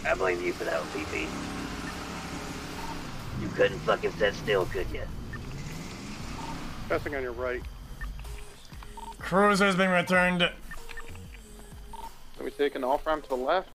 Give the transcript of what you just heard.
I blame you for that one, PP. You couldn't fucking sit still, could you? Passing on your right. Cruiser's been returned. Are we taking off ramp to the left?